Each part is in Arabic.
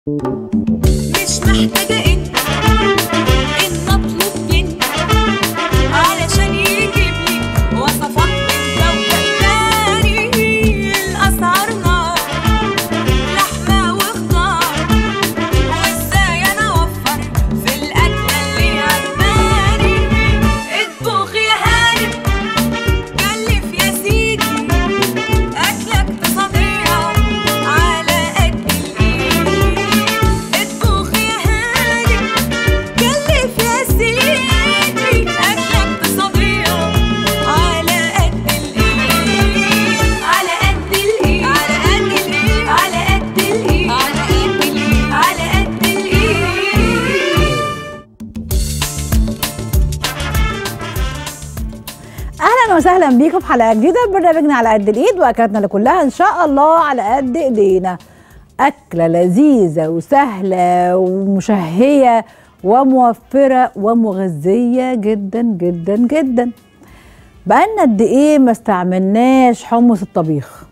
مش محتاجة إن أطلب منك علشان يجيب لي وصفات من كوكب تاني. الأسعار نار، لحمة وخضار، وإزاي أنا أوفر في الأكلة اللي عجباني. اطبخ يا هانم، كلف يا سيدي، أكلة اقتصادية على قد الإيد. اطبخ يا هانم، كلف يا سيدي، أكلة اقتصادية على قد الإيد. على قد الإيد، على قد الإيد، على قد الإيد، على قد الإيد، على قد الإيد. اهلا وسهلا بيكم في حلقه جديده من برنامجنا على قد الايد، واكلاتنا اللي كلها ان شاء الله على قد ايدينا. اكله لذيذه وسهله ومشهيه وموفره ومغذيه جدا جدا جدا. بقالنا قد ايه ما استعملناش حمص الطبيخ؟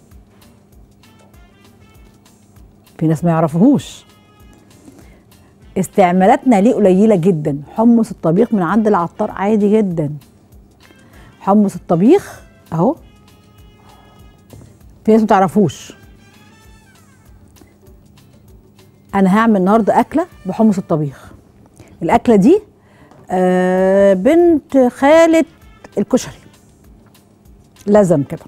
في ناس ما يعرفوهوش. استعمالاتنا ليه قليله جدا. حمص الطبيخ من عند العطار عادي جدا. حمص الطبيخ اهو، في ناس ما تعرفوش. انا هعمل النهارده اكله بحمص الطبيخ. الاكله دي بنت خاله الكشري، لازم كده.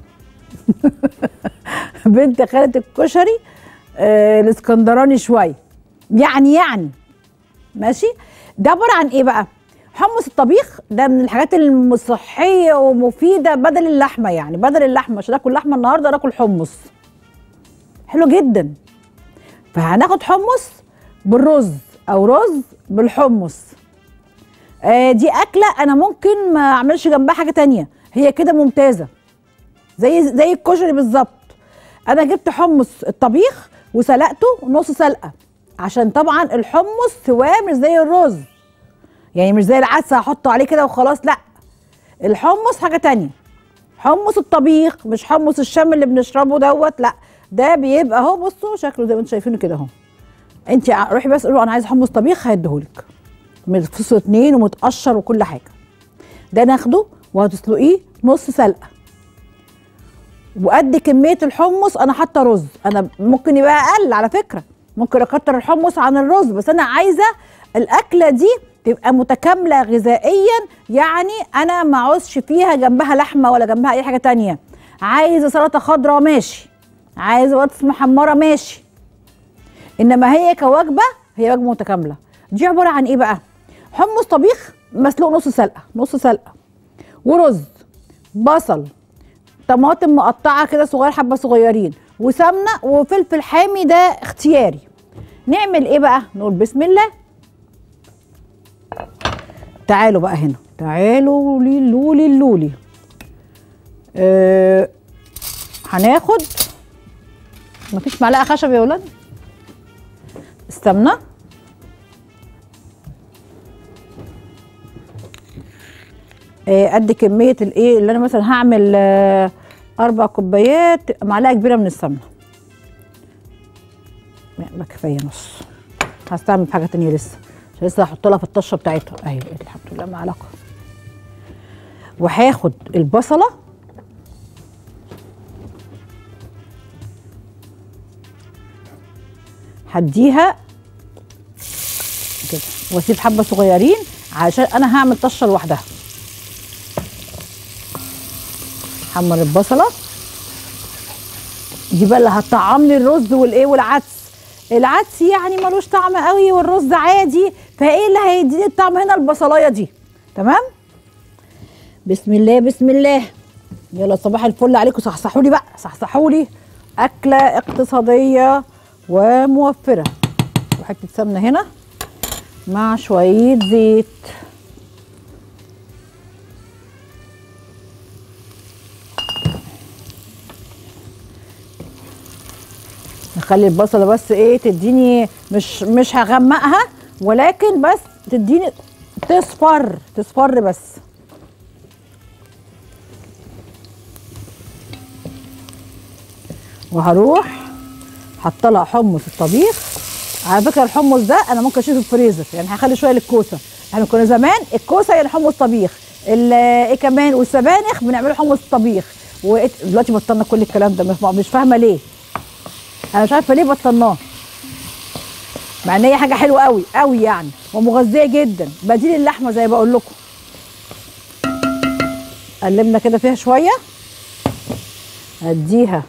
بنت خاله الكشري الاسكندراني شويه، يعني ماشي. ده عباره عن ايه بقى؟ حمص الطبيخ ده من الحاجات الصحيه ومفيده بدل اللحمه، يعني بدل اللحمه. مش هناكل لحمه النهارده، ناكل حمص، حلو جدا. فهناخد حمص بالرز او رز بالحمص. دي اكله انا ممكن ما اعملش جنبها حاجه تانية، هي كده ممتازه زي الكشري بالظبط. انا جبت حمص الطبيخ وسلقته نص سلقه، عشان طبعا الحمص سواه مش زي الرز، يعني مش زي العدس هحطه عليه كده وخلاص، لا. الحمص حاجه تانية. حمص الطبيخ مش حمص الشام اللي بنشربه دوت، لا. ده بيبقى اهو، بصوا شكله زي ما انتم شايفينه كده اهو. انت روحي بس قولوا انا عايز حمص طبيخ هيديهولك، متفصل 2 ومتقشر وكل حاجه. ده ناخده وهتسلقيه نص سلقه، وقد كميه الحمص انا حاطه رز. انا ممكن يبقى اقل على فكره، ممكن اكتر الحمص عن الرز، بس انا عايزه الاكله دي تبقى متكامله غذائيا. يعني انا ما عاوزش فيها جنبها لحمه ولا جنبها اي حاجه تانية. عايزه سلطه خضراء ماشي، عايزه بطاطس محمره ماشي، انما هي كوجبه هي وجبه متكامله. دي عباره عن ايه بقى؟ حمص طبيخ مسلوق نص سلقه، ورز، بصل، طماطم مقطعه كده صغير حبه صغيرين، وسمنه وفلفل حامي، ده اختياري. نعمل ايه بقى؟ نقول بسم الله. تعالوا بقى هنا، تعالوا لولي. هناخد، مفيش معلقه خشب يا ولاد، السمنه، قد كميه الايه اللي انا مثلا هعمل 4 كوبايات، معلقه كبيره من السمنه. ما كفايه نص، هستعمل في حاجه تانيه لسه هحط لها في الطشه بتاعتها اهي. الحمد لله معلقه. وهاخد البصله هديها كده، واسيب حبه صغيرين عشان انا هعمل طشه لوحدها. حمر البصله دي بقى اللي هتطعم لي الرز والايه والعدس. العدس يعني ملوش طعم قوي، والرز عادي، فايه اللي هيديني الطعم هنا؟ البصلايه دي. تمام. بسم الله بسم الله. يلا صباح الفل عليكم، صحصحوا لي بقى، صحصحوا لي. اكله اقتصاديه وموفره. وحته سمنه هنا مع شويه زيت. نخلي البصله بس ايه تديني، مش هغمقها، ولكن بس تديني تصفر بس. وهروح حاطه لها حمص الطبيخ على فكره الحمص ده انا ممكن اشيله في الفريزر، يعني هخلي شويه للكوسه. احنا كنا زمان الكوسه يعني حمص طبيخ، ايه كمان، والسبانخ بنعمله حمص طبيخ. ودلوقتي بطلنا كل الكلام ده، مش فاهمه ليه. انا مش عارفه ليه بطلناه، مع ان هي حاجه حلوه قوي قوي يعني، ومغذيه جدا، بديل اللحمه زي ما بقول لكم. قلبنا كده فيها شويه، هديها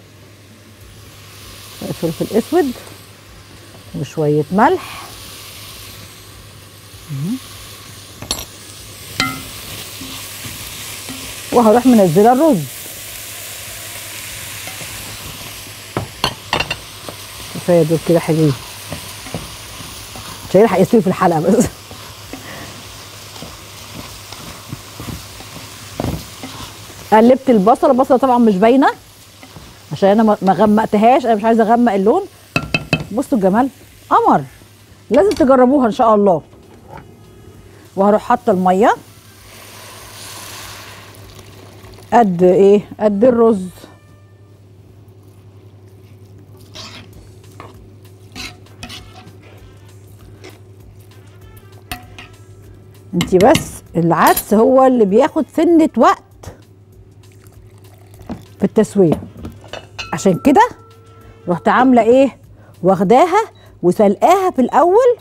فلفل اسود وشويه ملح. وهروح منزله الرز. كفايه دول كده حلوين، مش هيلحق يستوي في الحلقه بس. قلبت البصله طبعا مش باينه عشان انا ما غمقتهاش، انا مش عايزه اغمق اللون. بصوا الجمال، قمر، لازم تجربوها ان شاء الله. وهروح حاطه الميه قد ايه، قد الرز. انتي بس العدس هو اللي بياخد سنة وقت في التسوية، عشان كده رحت عاملة ايه، واخداها وسلقاها في الاول.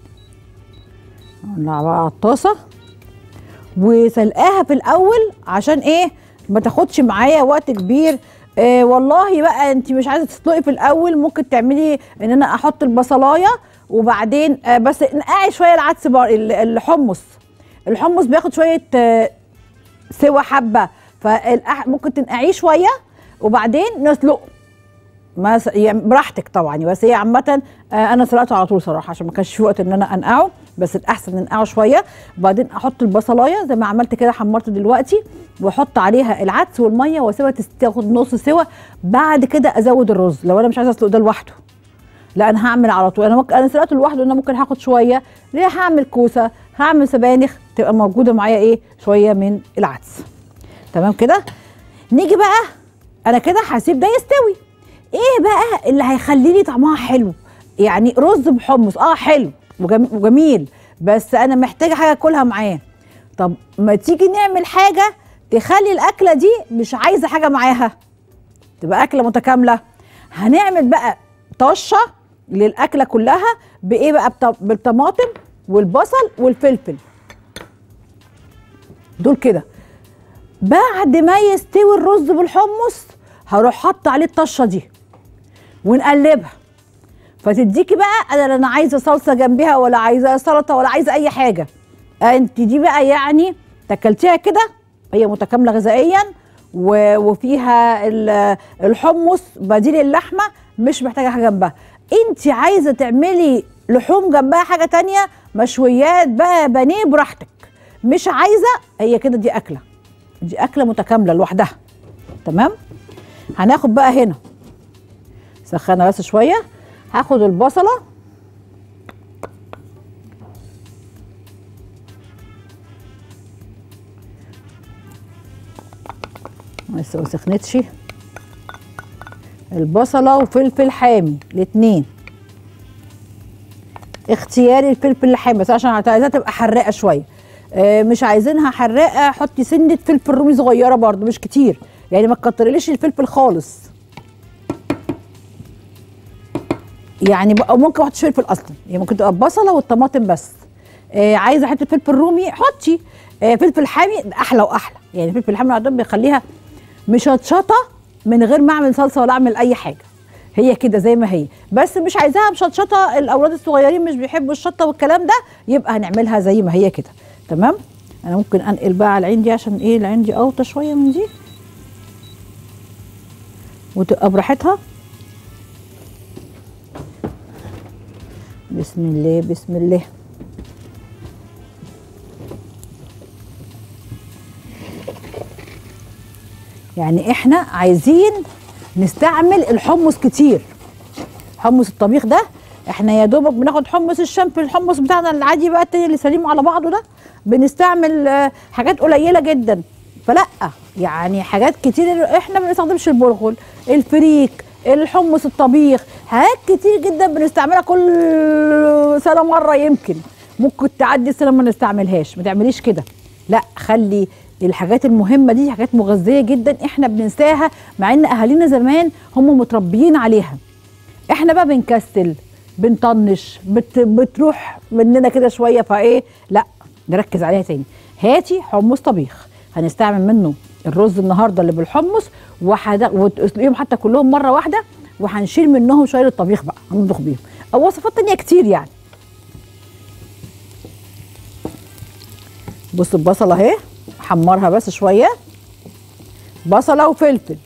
نولع بقى على الطاسة وسلقاها في الاول عشان ايه، ما تاخدش معايا وقت كبير. والله بقى انتي مش عايزة تسلقي في الاول، ممكن تعملي ان انا احط البصلاية وبعدين بس نقعي شوية العدس الحمص بياخد شويه سوا حبه، فممكن تنقعيه شويه وبعدين نسلقه يعني براحتك طبعا. بس هي عامه انا سلقته على طول صراحه عشان ما كانش في وقت ان انا انقعه، بس الاحسن ننقعه شويه وبعدين احط البصلايه زي ما عملت كده، حمرت دلوقتي، واحط عليها العدس والميه واسيبها تاخد نص سوا. بعد كده ازود الرز لو انا مش عايزه اسلق ده لوحده، لا انا هعمل على طول. انا سلقته لوحده، انا ممكن هاخد شويه ليه، هعمل كوسه، هعمل سبانخ، تبقى موجوده معايا ايه، شويه من العدس. تمام كده. نيجي بقى، انا كده هسيب ده يستوي. ايه بقى اللي هيخلي لي طعمها حلو؟ يعني رز بحمص حلو وجميل، بس انا محتاجه حاجه اكلها معاه. طب ما تيجي نعمل حاجه تخلي الاكله دي مش عايزه حاجه معاها، تبقى اكله متكامله. هنعمل بقى طشه للاكله كلها بايه بقى، بالطماطم والبصل والفلفل دول كده. بعد ما يستوي الرز بالحمص هروح حاطه عليه الطشه دي ونقلبها، فتديكي بقى، انا لا عايزه صلصه جنبها ولا عايزه سلطه ولا عايزه اي حاجه. انت دي بقى يعني تاكلتيها كده، هي متكامله غذائيا وفيها الحمص بديل اللحمه، مش محتاجه حاجه جنبها. انت عايزه تعملي لحوم جنبها حاجه تانية، مشويات بقى، بانيه، براحتك. مش عايزه، هي كده دي اكله متكامله لوحدها. تمام. هناخد بقى هنا، سخنه بس شويه، هاخد البصله لسه ما سخنتش، البصله وفلفل حامي الاتنين، اختياري الفلفل الحامي بس عشان عايزاها تبقى حراقه شويه. مش عايزينها حراقه، حطي سنه فلفل رومي صغيره برده مش كتير، يعني ما تكترليش الفلفل خالص. يعني بقى ممكن ما احطش فلفل اصلا، يعني ممكن تبقى البصله والطماطم بس. عايزه حته فلفل رومي حطي، فلفل حامي احلى واحلى. يعني الفلفل الحامي عندهم بيخليها مشطشطه من غير ما اعمل صلصه ولا اعمل اي حاجه، هي كده زي ما هي. بس مش عايزاها مشطشطه، الاولاد الصغيرين مش بيحبوا الشطه والكلام ده، يبقى هنعملها زي ما هي كده. تمام. انا ممكن انقل بقى على العين دي عشان ايه، العين دي اوطى شويه من دي وتبقى براحتها. بسم الله بسم الله. يعني احنا عايزين نستعمل الحمص كتير. حمص الطبيخ ده احنا يا دوبك بناخد حمص الشمس، الحمص بتاعنا العادي بقى التاني اللي سليم على بعضه ده، بنستعمل حاجات قليله جدا. فلا يعني حاجات كتير، احنا ما بنستخدمش البرغل، الفريك، الحمص الطبيخ، حاجات كتير جدا بنستعملها كل سنه مره، يمكن ممكن تعدي سنه ما نستعملهاش. ما تعمليش كده، لا، خلي الحاجات المهمه دي حاجات مغذيه جدا احنا بننساها، مع ان اهالينا زمان هم متربيين عليها. احنا بقى بنكسل، بنطنش، بتروح مننا كده شويه، فايه، لا نركز عليها تاني. هاتي حمص طبيخ، هنستعمل منه الرز النهارده اللي بالحمص، وتسلقيهم حتى كلهم مره واحده، وهنشيل منهم شويه الطبيخ بقى هنطبخ بيهم، او وصفات تانيه كتير يعني. بص البصله اهي، حمرها بس شويه، بصله وفلفل.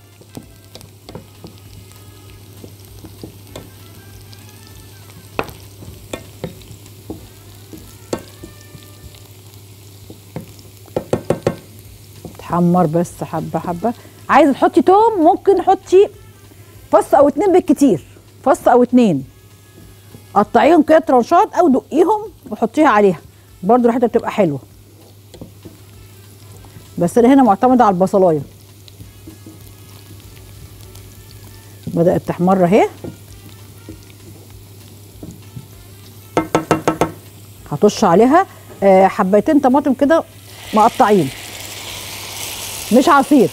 تحمر بس حبه حبه. عايزه تحطي توم ممكن حطي فص او 2 بالكتير، فص او 2، قطعيهم كده ترانشات او دقيهم وحطيها عليها، برضو ريحتها بتبقى حلوه. بس انا هنا معتمده على البصلايه. بدات تحمر اهي، هطش عليها حبايتين طماطم كده مقطعين، مش عصير.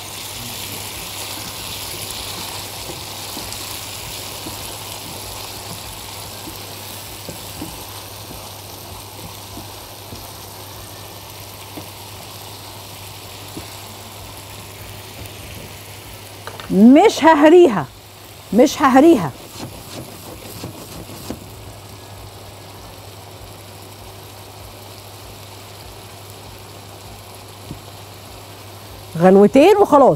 مش ههريها، مش ههريها. غلوتين وخلاص.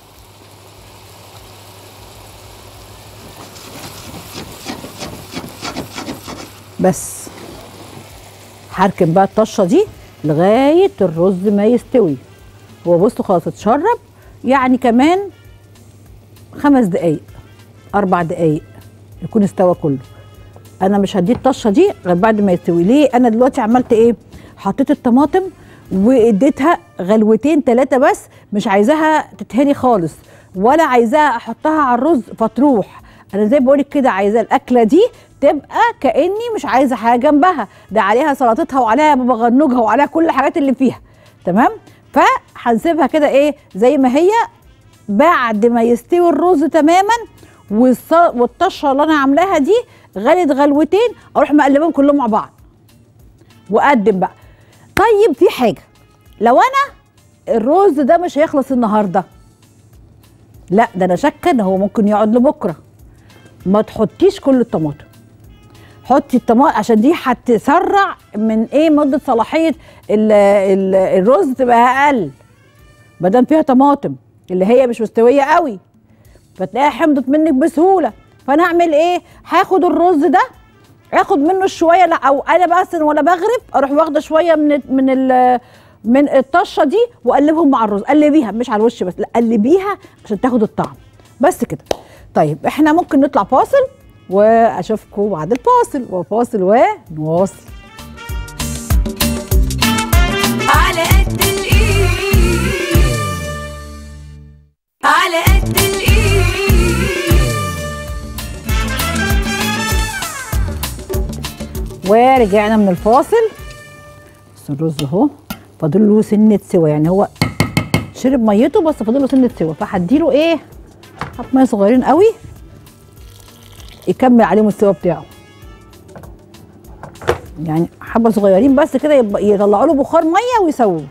بس هركن بقى الطشه دي لغايه الرز ما يستوي. هو بصوا خلاص اتشرب، يعني كمان 5 دقايق 4 دقايق يكون استوى كله. انا مش هديه الطشه دي غير بعد ما يستوي. ليه؟ انا دلوقتي عملت ايه؟ حطيت الطماطم واديتها غلوتين 3 بس، مش عايزاها تتهري خالص، ولا عايزاها احطها على الرز فتروح. انا زي بقولك كده، عايزه الاكله دي تبقى كاني مش عايزه حاجه جنبها، ده عليها سلطتها وعليها بابا غنوجها وعليها كل الحاجات اللي فيها، تمام؟ فهنسيبها كده ايه زي ما هي. بعد ما يستوي الرز تماما والطشه اللي انا عاملاها دي غلت غلوتين، اروح مقلبهم كلهم مع بعض واقدم بقى. طيب في حاجه، لو انا الرز ده مش هيخلص النهارده، لا ده انا شاكه ان هو ممكن يقعد لبكره، ما تحطيش كل الطماطم، حطي الطماطم عشان دي هتسرع من ايه مده صلاحيه الرز تبقى اقل، ما دام فيها طماطم اللي هي مش مستويه قوي، فتلاقيها حمضت منك بسهوله. فانا اعمل ايه؟ هاخد الرز ده اخد منه شويه، لا او انا بس ولا بغرف اروح واخده شويه من الطشه دي واقلبهم مع الرز. قلبيها مش على الوش بس، لا قلبيها عشان تاخد الطعم بس كده. طيب احنا ممكن نطلع فاصل واشوفكم بعد الفاصل، وفاصل ونواصل. على قد الايد، على قد الايد. ورجعنا من الفاصل. بس الرز اهو فاضل له سنه سوا، يعني هو شرب ميته بس فاضل له سنه سوا، فهديله ايه حبه ميه صغيرين قوي يكمل عليهم السوا بتاعه، يعني حبه صغيرين بس كده يطلعوا له بخار ميه ويسووه.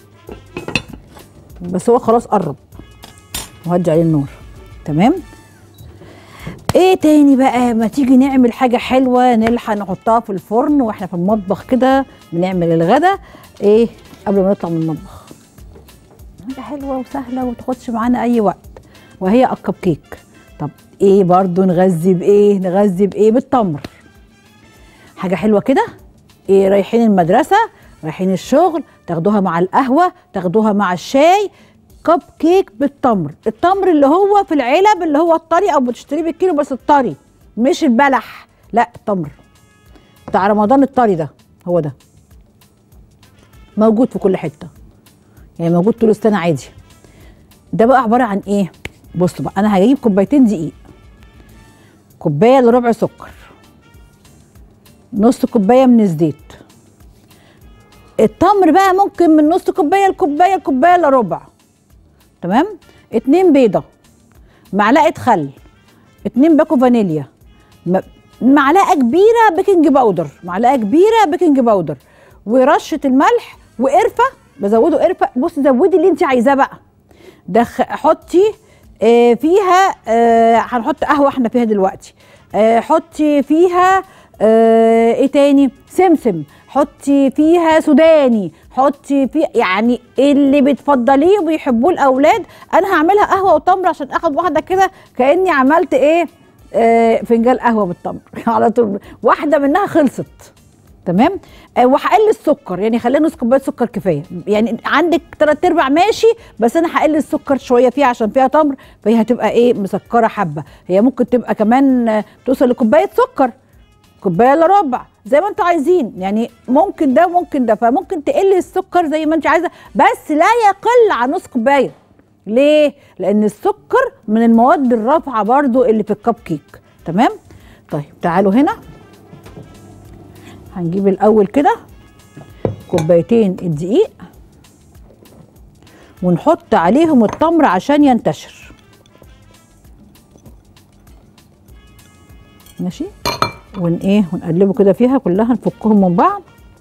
بس هو خلاص قرب، وهدي عليه النار. تمام. ايه تاني بقى؟ ما تيجي نعمل حاجه حلوه نلحق نحطها في الفرن واحنا في المطبخ كده بنعمل الغدا. ايه قبل ما نطلع من المطبخ؟ حاجه حلوه وسهله ومتاخدش معانا اي وقت، وهي الكب كيك. طب ايه برضو نغذي بايه؟ نغذي بايه؟ بالتمر. حاجه حلوه كده، ايه رايحين المدرسه رايحين الشغل تاخدوها مع القهوه تاخدوها مع الشاي. كب كيك بالتمر، التمر اللي هو في العلب اللي هو الطري، او بتشتريه بالكيلو بس الطري مش البلح، لا التمر بتاع رمضان الطري ده، هو ده موجود في كل حته، يعني موجود طول السنه عادي. ده بقى عباره عن ايه؟ بصوا بقى، انا هجيب كوبايتين دقيق كوبايه الا ربع سكر، نص كوبايه من الزيت. التمر بقى ممكن من نص كوبايه لكوبايه، كوبايه الا ربع. تمام. 2 بيضه، معلقه خل، 2 باكو فانيليا، معلقه كبيره بيكنج باودر، معلقه كبيره بيكنج باودر، ورشه الملح وقرفه. بزوده قرفه. بصي زودي اللي انت عايزاه بقى. حطي فيها هنحط قهوه احنا فيها دلوقتي. حطي فيها ايه تاني؟ سمسم، حطي فيها سوداني، حطي فيها يعني اللي بتفضليه وبيحبوه الاولاد. انا هعملها قهوه وتمر عشان اخد واحده كده كاني عملت ايه، فنجان قهوه بالتمر على طول، واحده منها خلصت. تمام. وهقل السكر، يعني خلينا نص كوبايه سكر كفايه. يعني عندك 3/4 ماشي، بس انا هقل السكر شويه فيها عشان فيها تمر، فهي هتبقى ايه، مسكره حبه. هي ممكن تبقى كمان توصل لكوبايه سكر، كوبايه الا ربع، زي ما انتوا عايزين. يعني ممكن ده وممكن ده، فممكن تقلي السكر زي ما انت عايزه، بس لا يقل عن نص كوبايه. ليه؟ لان السكر من المواد الرافعه برضو اللي في الكب كيك. تمام. طيب تعالوا هنا هنجيب الاول كده كوبايتين الدقيق ونحط عليهم التمر عشان ينتشر. ماشي. ونقلبه كده فيها كلها، نفكهم من بعض.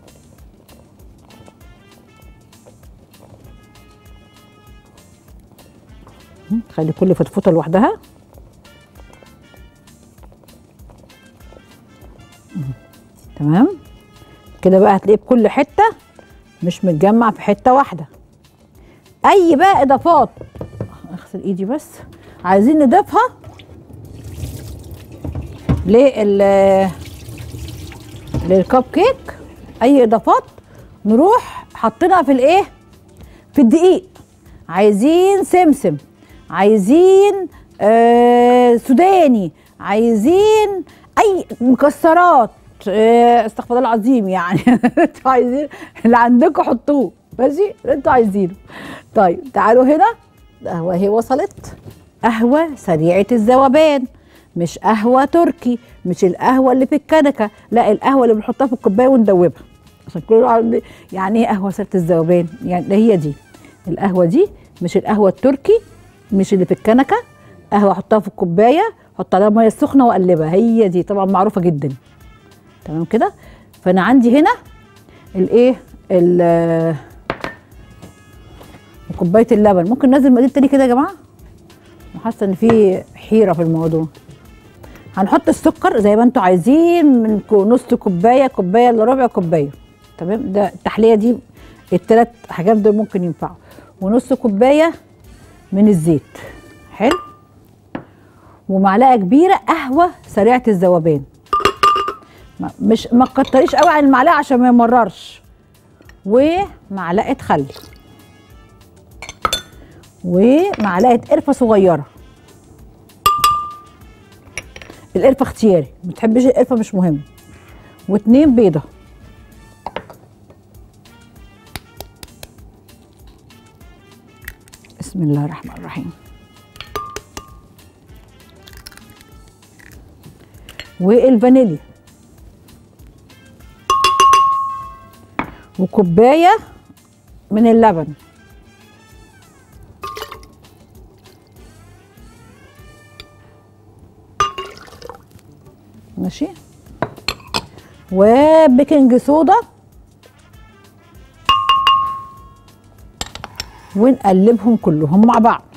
خلي كل فتفوته لوحدها. تمام كده بقى. هتلاقيه بكل حته، مش متجمع في حته واحده. اي بقى اضافات، اغسل ايدي بس، عايزين نضيفها للكب كيك، اي اضافات نروح حاطينها في الايه، في الدقيق. عايزين سمسم، عايزين سوداني، عايزين اي مكسرات، استغفر الله العظيم يعني انتوا عايزين اللي عندكم حطوه. ماشي اللي انتوا عايزينه. طيب تعالوا هنا. القهوه اهي وصلت. قهوه سريعه الذوبان، مش قهوه تركي، مش القهوه اللي في الكنكه، لا القهوه اللي بنحطها في الكوبايه وندوبها. عشان كل يعني ايه قهوه سريعه الذوبان؟ يعني ده هي دي القهوه دي، مش القهوه التركي، مش اللي في الكنكه. قهوه احطها في الكوبايه، احط عليها ميه سخنه واقلبها، هي دي طبعا معروفه جدا. تمام كده. فانا عندي هنا الايه، كوبايه اللبن. ممكن ننزل مقادير تاني كده يا جماعه، حاسه ان في حيره في الموضوع. هنحط السكر زي ما انتوا عايزين، من نص كوبايه، كوبايه الا ربع كوبايه. تمام. ده التحليه دي، ال3 حاجات دول ممكن ينفعوا. ونص كوبايه من الزيت. حلو. ومعلقه كبيره قهوه سريعه الذوبان، مش ما تكتريش قوي عن المعلقه عشان ما يمررش. ومعلقه خل، ومعلقه قرفه صغيره. القرفه اختياري، ما بتحبيش القرفه مش مهم. و2 بيضه. بسم الله الرحمن الرحيم. والفانيليا، وكوبايه من اللبن. ماشي. وبيكنج صودا، ونقلبهم كلهم مع بعض.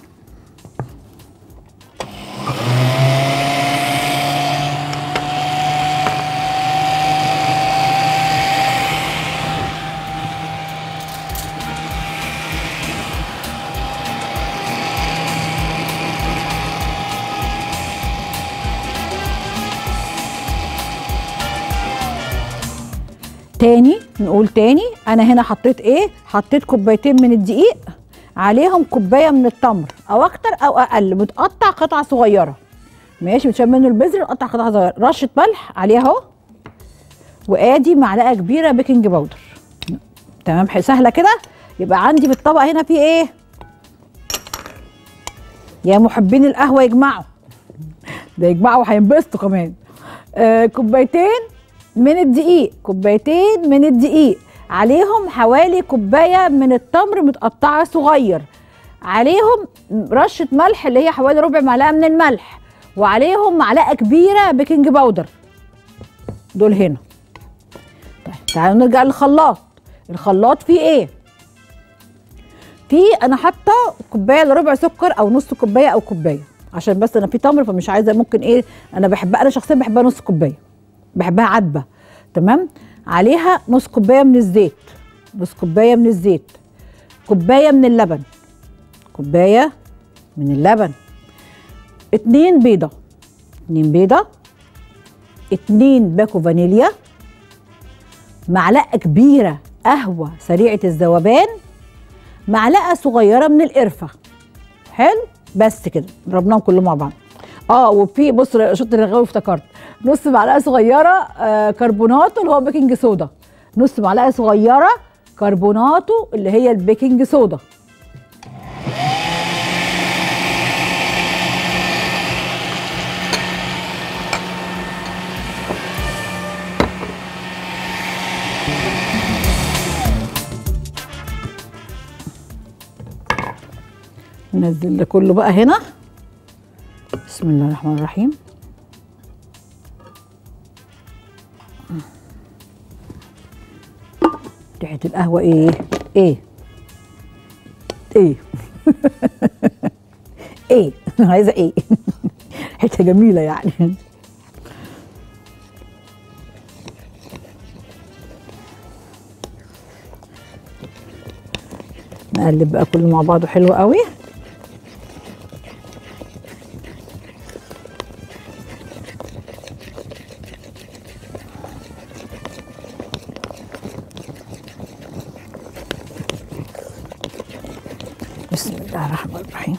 تاني نقول تاني. انا هنا حطيت ايه، حطيت كوبايتين من الدقيق، عليهم كوبايه من التمر او اكتر او اقل، متقطع قطع صغيره. ماشي. بتشال منه البذر، قطع قطع صغيره. رشه ملح عليها اهو، وادي معلقه كبيره بيكنج باودر. تمام. سهله كده. يبقى عندي في الطبق هنا في ايه، يا محبين القهوه يجمعوا. ده يجمعوا وهينبسطوا كمان. كوبايتين من الدقيق، كوبايتين من الدقيق، عليهم حوالي كوبايه من التمر متقطعه صغير، عليهم رشه ملح اللي هي حوالي ربع معلقه من الملح، وعليهم معلقه كبيره بيكنج باودر. دول هنا. طيب تعالوا نرجع للخلاط. الخلاط فيه ايه؟ انا حاطه كوبايه الا ربع سكر او نص كوبايه او كوبايه، عشان بس انا في تمر فمش عايزه، ممكن ايه، انا بحبها، انا شخصيا بحبها نص كوبايه، بحبها عدبه. تمام. عليها نص كوبايه من الزيت، نص كوبايه من الزيت، كوبايه من اللبن، كوبايه من اللبن، 2 بيضه، 2 بيضه، 2 باكو فانيليا، معلقه كبيره قهوه سريعه الذوبان، معلقه صغيره من القرفه. حلو. بس كده ضربناهم كلهم مع بعض. وفي بص شطر الرغاوي افتكرت، نص معلقه صغيره كربوناتو اللي هو بيكنج صودا، نص معلقه صغيره كربوناتو اللي هي البيكنج صودا. ننزل ده كله بقى هنا. بسم الله الرحمن الرحيم. ريحة القهوة ايه؟ ايه ايه عايزة ايه؟ ريحتها جميلة يعني. نقلب بقى كله مع بعضه حلو قوي. بسم الله الرحمن الرحيم.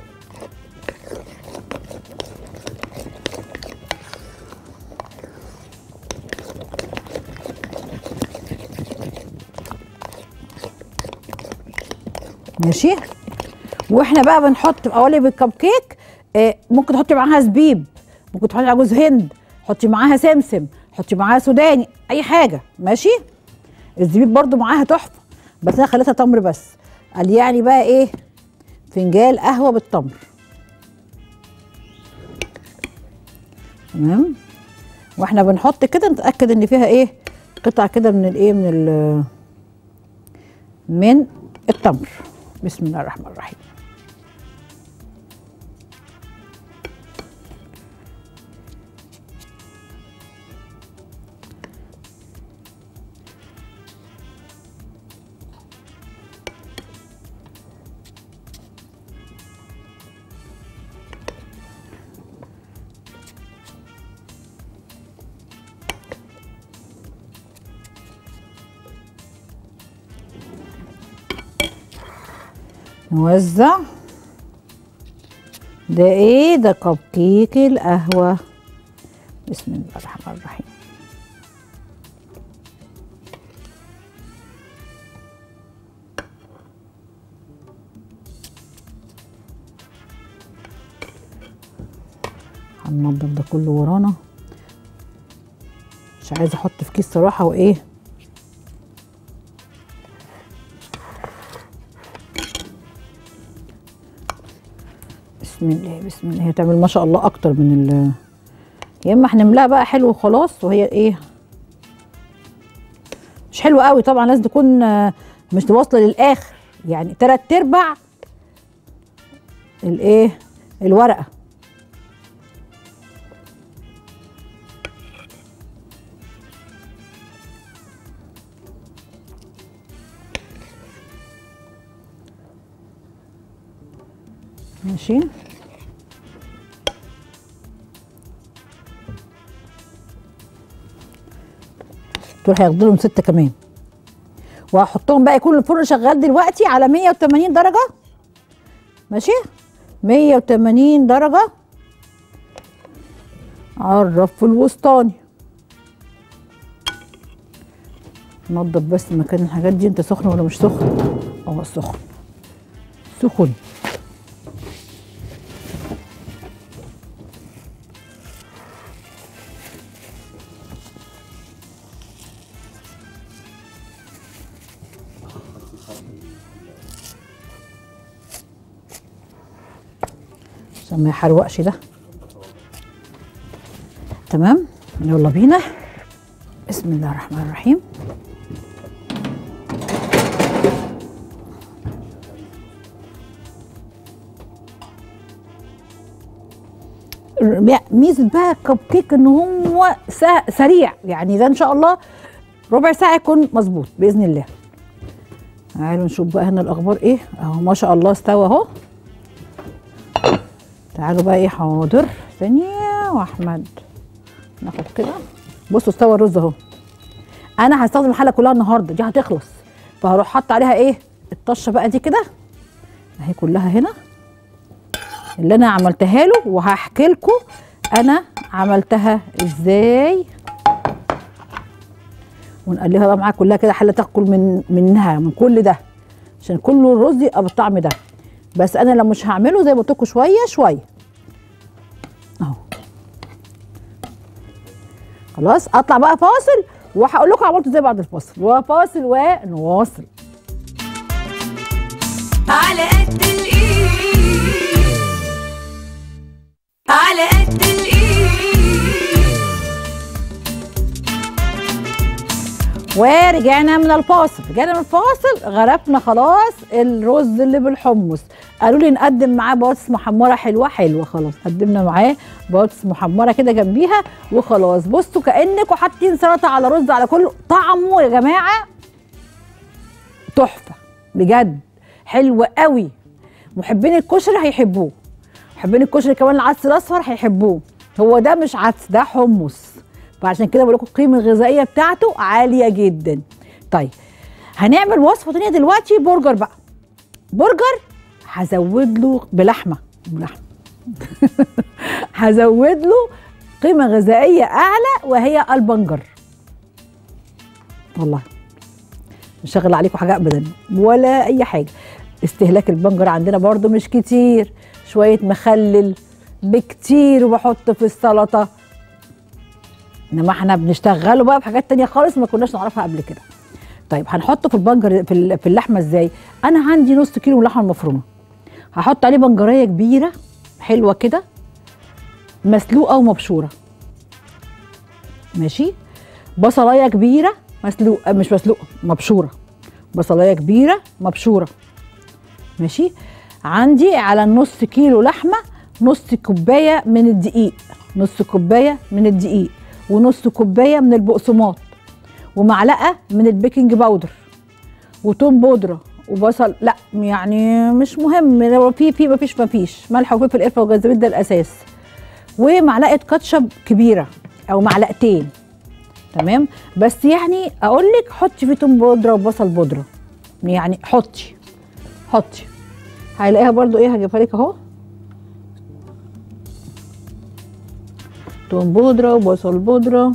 ماشي. واحنا بقى بنحط في قوالب الكب كيك، ممكن تحطي معاها زبيب، ممكن تحطي معاها جوز هند، حطي معاها سمسم، حطي معاها سوداني، اي حاجه. ماشي. الزبيب برضو معاها تحفه، بس انا خليتها تمر بس. قال يعني بقى ايه، فنجان قهوه بالتمر. تمام. واحنا بنحط كده نتاكد ان فيها ايه، قطع كده من الايه، من التمر. بسم الله الرحمن الرحيم. نوزع. ده ايه ده؟ كب كيك القهوة. بسم الله الرحمن الرحيم. هننضف ده كله ورانا، مش عايزه احط في كيس صراحه وايه. بسم الله بسم الله. هي تعمل ما شاء الله اكتر من يا اما هنملاها بقى حلو وخلاص، وهي ايه مش حلوه قوي طبعا، لازم تكون مش واصله للاخر، يعني 3/4 الايه الورقه. ماشي. دول هياخدوا لهم 6 كمان، وهحطهم بقى، يكون الفرن شغال دلوقتي على 180 درجه. ماشي. 180 درجه على الرف الوسطاني. نضف بس مكان الحاجات دي. انت سخن ولا مش سخن؟ سخن سخن. عشان ما يحرقش ده. تمام، يلا بينا. بسم الله الرحمن الرحيم. ميزه بقى الكب كيك ان هو سريع، يعني ده ان شاء الله ربع ساعه يكون مظبوط باذن الله. تعالوا نشوف بقى هنا الاخبار ايه. اهو ما شاء الله استوى اهو. تعالوا بقى ايه، حاضر ثانيه واحمد ناخد كده. بصوا استوى الرز اهو. انا هستخدم الحله كلها النهارده، دي هتخلص، فهروح حاطه عليها ايه الطشه بقى دي كده اهي كلها هنا اللي انا عملتها له، وهحكي لكم انا عملتها ازاي. ونقلبها بقى معاها كلها كده، حله تاكل منها من كل ده، عشان كله الرز يبقى بالطعم ده. بس انا لو مش هعمله زي ما قلت لكم شويه شويه اهو. خلاص اطلع بقى فاصل وهقول لكم عملته ازاي بعد الفاصل. وفاصل ونواصل. على قد الايد، على قد الايد. ورجعنا من الفاصل. غرفنا خلاص الرز اللي بالحمص. قالوا لي نقدم معاه بطاطس محمره حلوه. خلاص قدمنا معاه بطاطس محمره كده جنبيها وخلاص. بصوا كانكم حاطين سلطه على رز على كله. طعمه يا جماعه تحفه بجد، حلو قوي. محبين الكشري هيحبوه، محبين الكشري كمان العدس الاصفر هيحبوه. هو ده مش عدس، ده حمص، فعشان كده بقول لكم القيمه الغذائيه بتاعته عاليه جدا. طيب هنعمل وصفه ثانيه دلوقتي، برجر بقى. برجر هزود له بلحمه هزود له قيمه غذائيه اعلى وهي البنجر. والله مش شغل عليكم حاجه ابدا ولا اي حاجه. استهلاك البنجر عندنا برضو مش كتير، شويه مخلل بكتير وبحط في السلطه، انما احنا بنشتغله بقى بحاجات تانية خالص ما كناش نعرفها قبل كده. طيب هنحطه في البنجر في اللحمه ازاي؟ انا عندي نص كيلو لحمه مفرومه، هحط عليه بنجريه كبيره حلوه كده مسلوقه ومبشوره، ماشي. بصلايه كبيره مسلوقه، مش مسلوقه، مبشوره. بصلايه كبيره مبشوره، ماشي. عندي على النص كيلو لحمه نص كوبايه من الدقيق، ونص كوبايه من البقسماط، ومعلقه من البيكنج باودر، وتوم بودره، وبصل، لا يعني مش مهم، لو في مفيش ملح وفلفل قرفه وجنزبيل ده الاساس، ومعلقه كاتشب كبيره او معلقتين، تمام. بس يعني اقول لك حطي فيه توم بودره وبصل بودره، يعني حطي هيلاقيها برضو ايه، هجيبها لك اهو، توم بودره وبصل بودره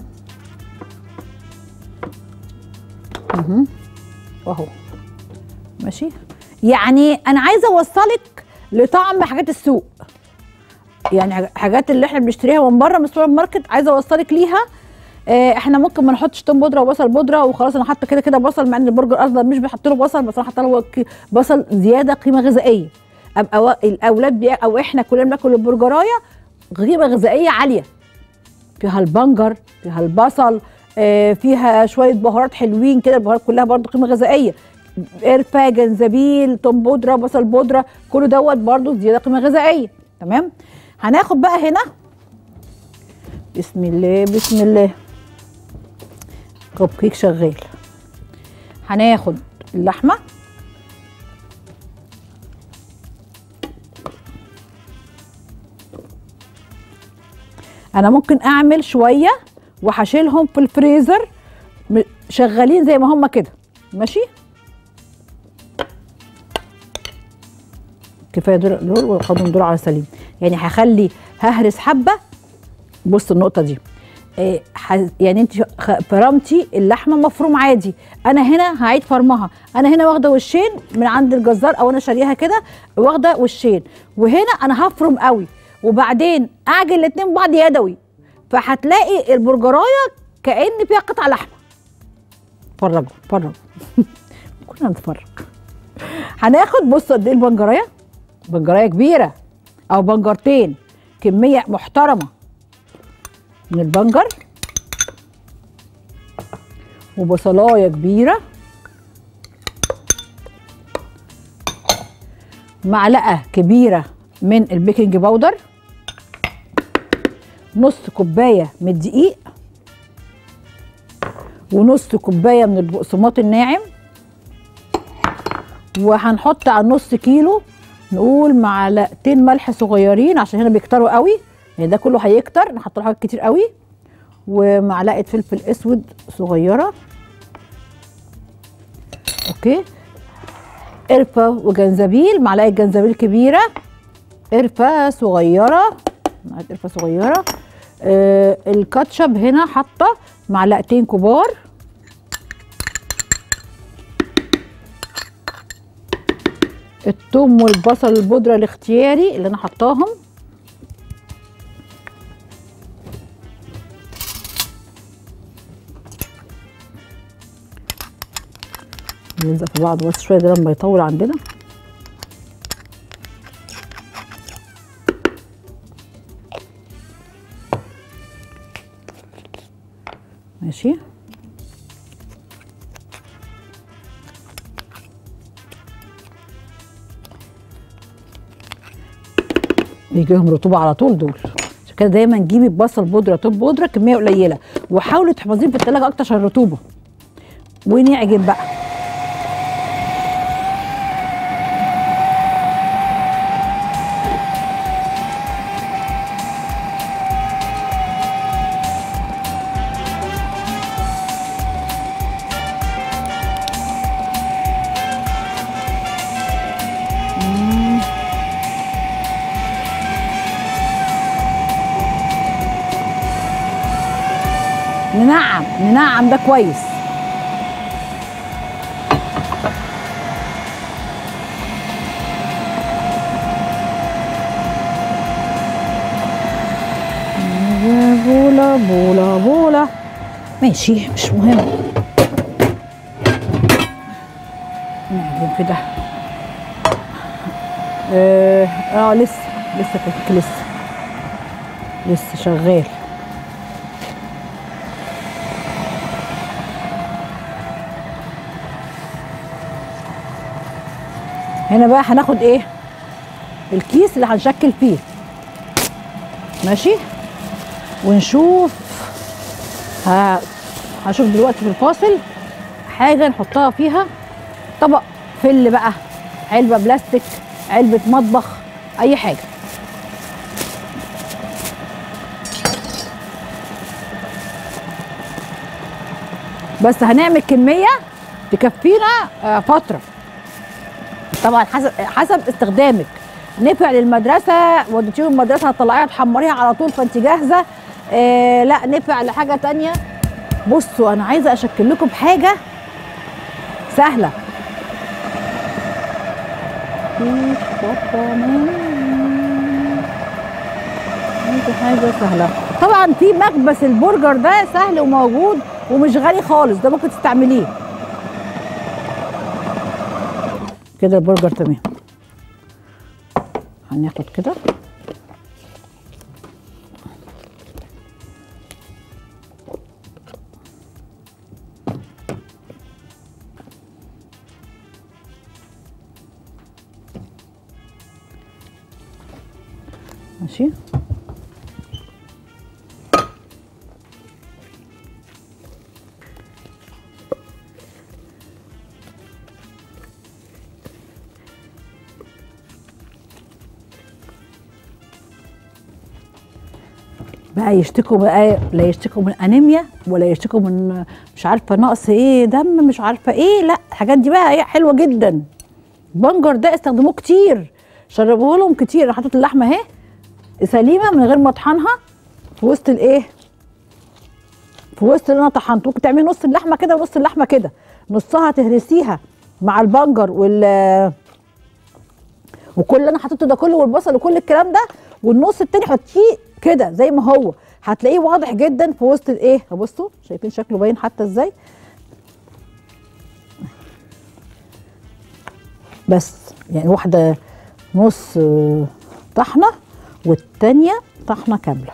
اهو، ماشي. يعني انا عايزه اوصلك لطعم حاجات السوق، يعني حاجات اللي احنا بنشتريها من بره من السوبر ماركت، عايزه اوصلك ليها. احنا ممكن ما نحطش توم بودره وبصل بودره وخلاص، انا حاطه كده بصل، مع ان البرجر اصلا مش بيحط له بصل، بس انا حاطه له بصل زياده قيمه غذائيه. ابقى الاولاد او احنا كلنا بناكل البرجرايه قيمه غذائيه عاليه، فيها البنجر، فيها البصل، فيها شويه بهارات حلوين كده، البهارات كلها برضو قيمه غذائيه، قرفه، جنزبيل، توم بودره، بصل بودره، كله دوت برضو زياده قيمه غذائيه، تمام. هناخد بقى هنا بسم الله كوب كيك شغال. هناخد اللحمه انا ممكن اعمل شويه وهشيلهم في الفريزر شغالين زي ما هم كده، ماشي. كفايه دول واخدهم دول على سليم، يعني ههرس حبه. بص النقطه دي يعني انت فرمتي اللحمه مفروم عادي، انا هنا هعيد فرمها. انا هنا واخده وشين من عند الجزار او انا شاريها كده، واخده وشين، وهنا انا هفرم قوي وبعدين اعجن الاتنين ببعض يدوي، فهتلاقي البرجرايه كأن فيها قطع لحمه. فرجوا كلنا نتفرج. هناخد بصوا قد ايه البنجرايه، بنجرايه كبيره او بنجرتين، كميه محترمه من البنجر، وبصلايه كبيره، معلقه كبيره من البيكنج باودر، نص كوبايه من الدقيق، ونص كوبايه من البقسماط الناعم، وهنحط على نص كيلو نقول معلقتين ملح صغيرين عشان هنا بيكتروا قوي، يعني ده كله هيكتر، نحط له حاجات كتير قوي، ومعلقه فلفل اسود صغيره. اوكي، قرفه وجنزبيل، معلقه جنزبيل كبيره، قرفه صغيره، معلقه قرفه صغيره. الكاتشب هنا حاطه معلقتين كبار، الثوم والبصل البودره الاختياري اللي انا حطاهم، نلزق في بعض بس شويه ده لما يطول عندنا. ماشي، بيجيهم رطوبه على طول دول، عشان كده دايما جيبي بصل بودره توم بودره كميه قليله، وحاولي تحفظيه في التلاجة اكتر عشان الرطوبه. ونعجن بقى. ننعم ده كويس. بولا بولا بولا، ماشي مش مهم. نعجن كده. لسه الكيك لسه شغال. هنا بقى هناخد ايه؟ الكيس اللي هنشكل فيه. ماشي، ونشوف هشوف دلوقتي في الفاصل حاجه نحطها فيها، طبق فل بقى، علبه بلاستيك، علبه مطبخ، اي حاجه. بس هنعمل كميه تكفينا فتره، طبعا حسب استخدامك. نفع للمدرسه، وديتيه المدرسه هتطلعيها تحمريها على طول فانت جاهزه. لا، نفع لحاجه تانية. بصوا انا عايزه اشكل لكم بحاجه سهله. حاجه سهله طبعا. في مكبس البرجر ده سهل وموجود ومش غالي خالص، ده ممكن تستعمليه كده. البرجر تمام. هناخد كده ماشي. بقى يشتكوا بقى، لا يشتكوا من انيميا ولا يشتكوا من مش عارفه نقص ايه دم، مش عارفه ايه، لا الحاجات دي بقى هي حلوه جدا. البنجر ده استخدموه كتير، شربوه لهم كتير. انا حطيت اللحمه اهي سليمه من غير ما اطحنها في وسط الايه، في وسط اللي انا طحنته. ممكن تعملي نص اللحمه كده ونص اللحمه كده، نصها تهرسيها مع البنجر وكل اللي انا حطيته ده كله والبصل وكل الكلام ده، والنص التاني حطيه كده زي ما هو، هتلاقيه واضح جدا في وسط الايه. بصوا شايفين شكله باين حتى ازاي. بس يعني واحده نص طحنه والتانيه طحنه كامله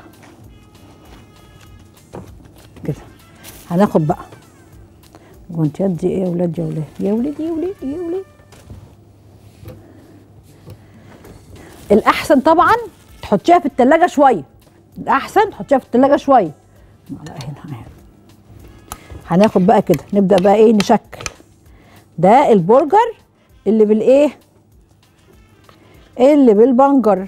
كده. هناخد بقى جوانتيات دي ايه يا ولاد يا ولاد يا ولاد يا ولاد يا ولاد. الاحسن طبعا تحطيها في التلاجة شويه، الاحسن تحطيها في التلاجة شويه. معلقه هنا اهي. هناخد بقى كده نبدا بقى ايه نشكل. ده البرجر اللي بالايه، اللي بالبنجر.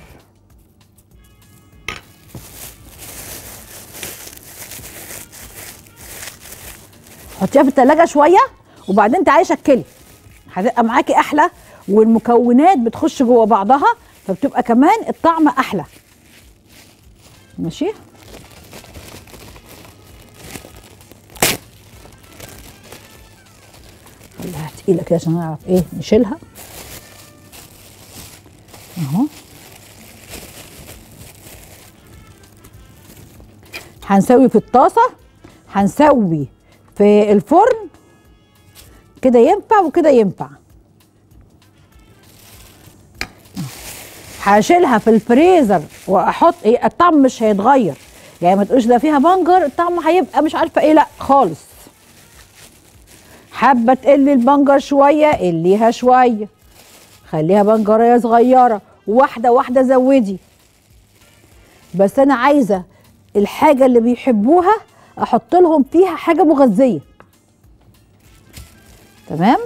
حطيها في التلاجة شويه وبعدين تعالي شكلي، هتبقى معاكي احلى، والمكونات بتخش جوه بعضها فبتبقى كمان الطعم احلى. ماشي. خليها تقيله كده عشان نعرف ايه نشيلها اهو. هنسوي في الطاسه، هنسوي في الفرن، كده ينفع وكده ينفع. هشيلها في الفريزر واحط ايه، الطعم مش هيتغير، يعني ما تقولش ده فيها بنجر الطعم هيبقى مش عارفه ايه، لا خالص. حابه تقلي البنجر شويه قليها شويه، خليها بنجريه صغيره، واحده واحده زودي. بس انا عايزه الحاجه اللي بيحبوها احط لهم فيها حاجه مغذيه. تمام.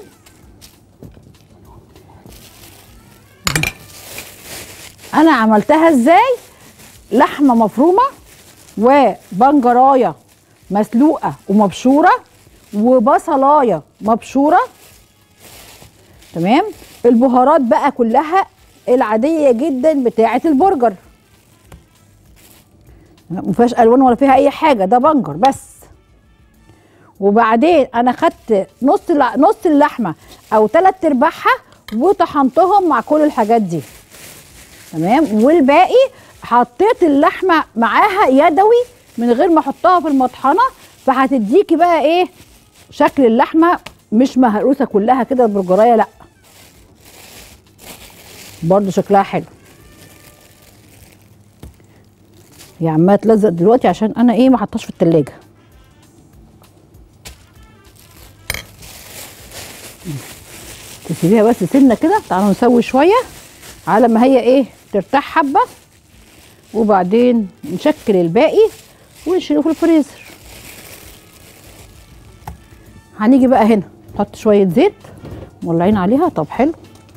انا عملتها ازاي؟ لحمه مفرومه وبنجرايه مسلوقه ومبشوره وبصلايه مبشوره. تمام. البهارات بقى كلها العاديه جدا بتاعه البرجر، ما فيهاش الوان ولا فيها اي حاجه، ده بنجر بس. وبعدين انا خدت نص اللحمه او 3/4 وطحنتهم مع كل الحاجات دي. تمام. والباقي حطيت اللحمه معاها يدوي من غير ما احطها في المطحنه، فهتديكي بقى ايه شكل اللحمه مش مهروسه كلها كده البرجرايه، لا برضو شكلها حلو. هي عماله تلزق دلوقتي عشان انا ايه ما حطاش في التلاجة. تسيبيها بس سنه كده. تعالوا نسوي شويه على ما هي ايه ترتاح حبه، وبعدين نشكل الباقي ونشيله في الفريزر. هنيجي بقى هنا نحط شويه زيت مولعين عليها. طب حلو.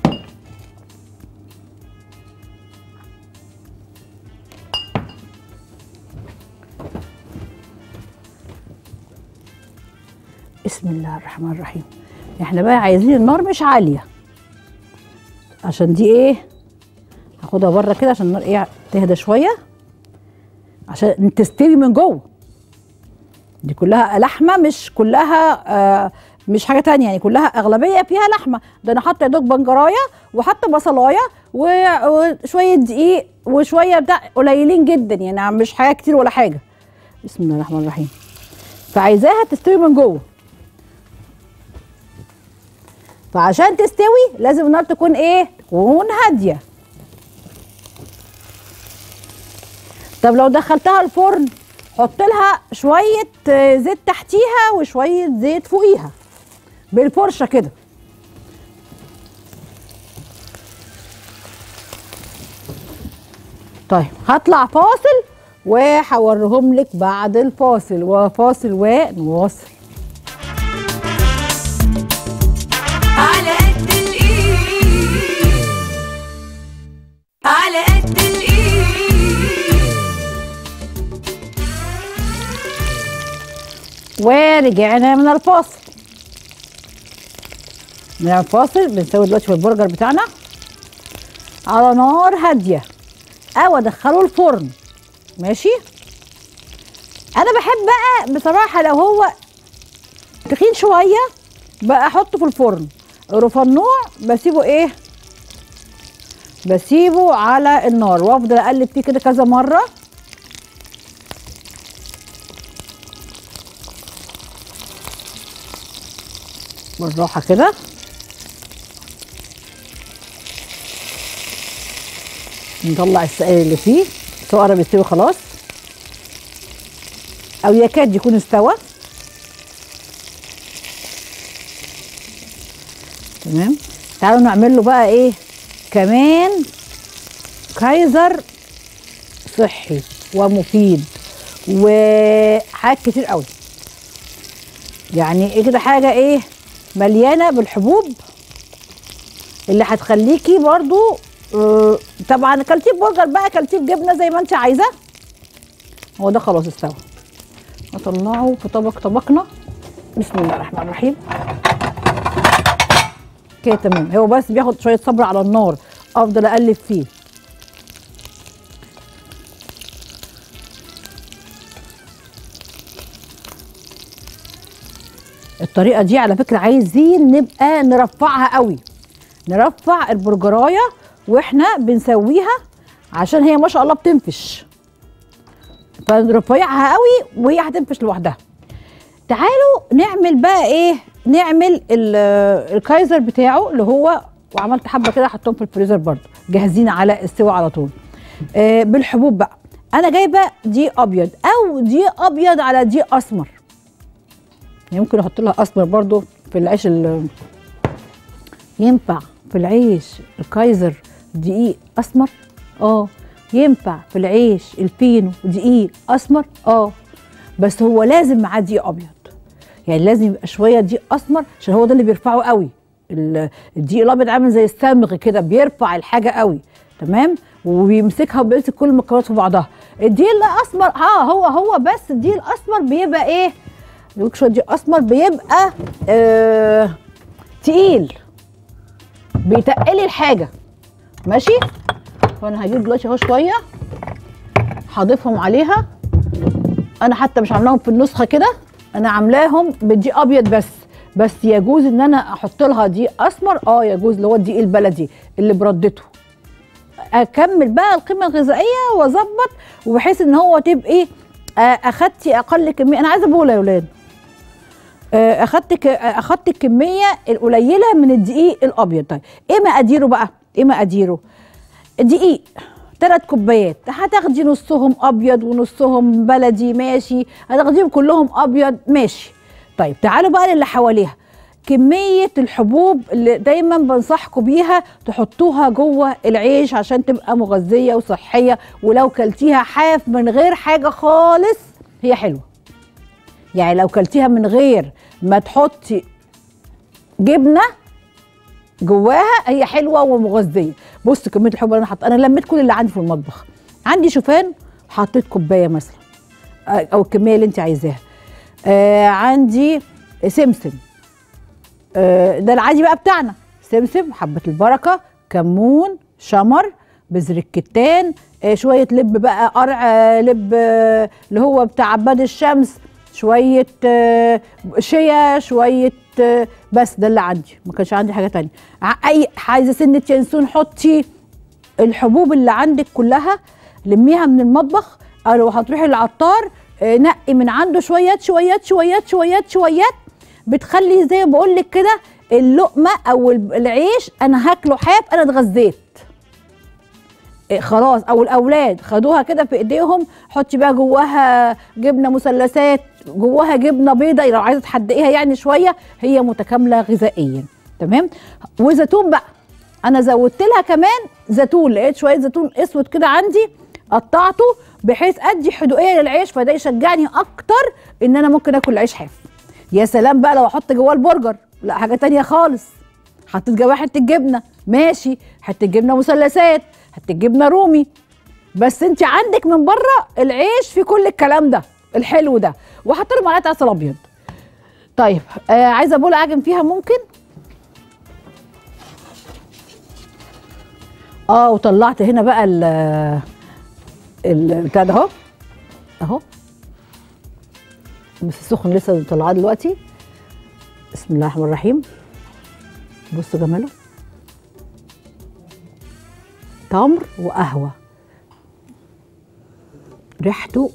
بسم الله الرحمن الرحيم. احنا بقى عايزين النار مش عاليه، عشان دي ايه هاخدها بره كده عشان النار ايه تهدى شويه عشان تستوي من جوه. دي كلها لحمه مش كلها مش حاجه تانية، يعني كلها اغلبيه فيها لحمه. ده انا حاطه يا دوب بنجرايه وحاطه بصلايه وشويه دقيق وشويه بتاع قليلين جدا، يعني مش حاجه كتير ولا حاجه. بسم الله الرحمن الرحيم. فعايزاها تستوي من جوه، فعشان تستوي لازم النار تكون ايه تكون هاديه. طب لو دخلتها الفرن حط لها شويه زيت تحتيها وشويه زيت فوقيها بالفرشه كده. طيب هطلع فاصل وهوريهم لك بعد الفاصل، وفاصل ونواصل. على قد الايد، على قد الايد. ورجعنا من الفاصل. من الفاصل بنسوي دلوقتي في البرجر بتاعنا على نار هاديه او ادخله الفرن. ماشي. انا بحب بقى بصراحه لو هو تخين شويه بقى احطه في الفرن، رفنوع بسيبه ايه بسيبه على النار وافضل اقلب فيه كده كذا مره. بالراحه كده نطلع السائل اللي فيه، سواء قرب يستوي خلاص او يكاد يكون استوى. تمام. تعالوا نعمل له بقى ايه كمان كايزر صحي ومفيد وحاجات كتير قوي. يعني ايه كده حاجه ايه مليانه بالحبوب اللي هتخليكي برضو طبعا كلتيه برجر بقى، كلتيه جبنه زي ما انت عايزه. هو ده خلاص استوى، نطلعه في طبقنا. بسم الله الرحمن الرحيم. كده تمام. هو بس بياخد شويه صبر على النار، افضل اقلب فيه. الطريقه دي على فكره عايزين نبقى نرفعها قوي، نرفع البرجرايه واحنا بنسويها عشان هي ما شاء الله بتنفش، فنرفعها قوي وهي هتنفش لوحدها. تعالوا نعمل بقى ايه، نعمل الكايزر بتاعه اللي هو، وعملت حبه كده حطهم في الفريزر برضو جاهزين على السوا على طول. بالحبوب بقى، انا جايبه دقيق ابيض او دقيق ابيض على دقيق اسمر. يمكن احط لها اسمر برضو في العيش ينفع في العيش الكايزر دقيق اسمر؟ ينفع في العيش الفينو دقيق اسمر؟ بس هو لازم معاه دقيق ابيض، يعني لازم يبقى شويه دقيق اسمر عشان هو ده اللي بيرفعه قوي. الدقيق الابيض عامل زي الصمغ كده، بيرفع الحاجه قوي. تمام. وبيمسكها وبيمسك كل المكونات في بعضها. الدقيق الاسمر هو بس الدقيق الاسمر بيبقى ايه، شويه دقيق اسمر بيبقى تقيل، بيتقلي الحاجه. ماشي. فانا هجيب دلوقتي اهو شويه هضيفهم عليها. انا حتى مش عاملاهم في النسخه كده، انا عاملاهم بالدقيق ابيض بس يجوز ان انا احط لها دقيق اسمر. يجوز، اللي هو الدقيق البلدي اللي بردته. اكمل بقى القيمه الغذائيه واظبط، وبحيث ان هو تبقي اخدتي اقل كميه. انا عايزه بوله يا ولاد. اخدت الكميه القليله من الدقيق الابيض. طيب ايه مقاديره بقى؟ ايه مقاديره؟ دقيق 3 كوبايات، هتاخدي نصهم ابيض ونصهم بلدي، ماشي. هتاخديهم كلهم ابيض، ماشي. طيب تعالوا بقى للي حواليها. كميه الحبوب اللي دايما بنصحكم بيها تحطوها جوه العيش عشان تبقى مغذيه وصحيه، ولو كلتيها حاف من غير حاجه خالص هي حلوه. يعني لو كلتيها من غير ما تحطي جبنه جواها هي حلوه ومغذيه. بص كميه الحبوب اللي انا حاطه، انا لميت كل اللي عندي في المطبخ. عندي شوفان حطيت كوبايه مثلا، او الكميه اللي انت عايزاها. عندي سمسم، ده العادي بقى بتاعنا، سمسم، حبه البركه، كمون، شمر، بذر الكتان، شويه لب بقى، قرع لب اللي هو بتاع عباد الشمس، شويه شيا، شويه بس ده اللي عندي، ما كانش عندي حاجه تانية. اي عايزه سنه ينسون حطي. الحبوب اللي عندك كلها لميها من المطبخ، او لو هتروحي للعطار نقي من عنده شويات شويات شويات شويات شويات، بتخلي زي ما بقول لك كده اللقمه او العيش انا هاكله حاف، انا اتغذيت خلاص. او الاولاد خدوها كده في ايديهم، حطي بقى جواها جبنه مثلثات، جواها جبنه بيضه لو عايزه تحدقيها يعني شويه، هي متكامله غذائيا. تمام. وزيتون بقى، انا زودت لها كمان زيتون، لقيت شويه زيتون اسود كده عندي قطعته بحيث ادي حدوقيه للعيش، فده يشجعني اكتر ان انا ممكن اكل العيش حاف. يا سلام بقى لو احط جواه البرجر، لا حاجه تانية خالص. حطيت جواه حته جبنه، ماشي، حته جبنه مثلثات، حته جبنه رومي، بس انت عندك من بره العيش في كل الكلام ده الحلو ده، وحط له معلقه عسل ابيض. طيب عايزه بوله اعجن فيها ممكن. وطلعت هنا بقى البتاع ده اهو بس سخن لسه مطلعاه دلوقتي. بسم الله الرحمن الرحيم. بصوا جماله، تمر وقهوه، ريحته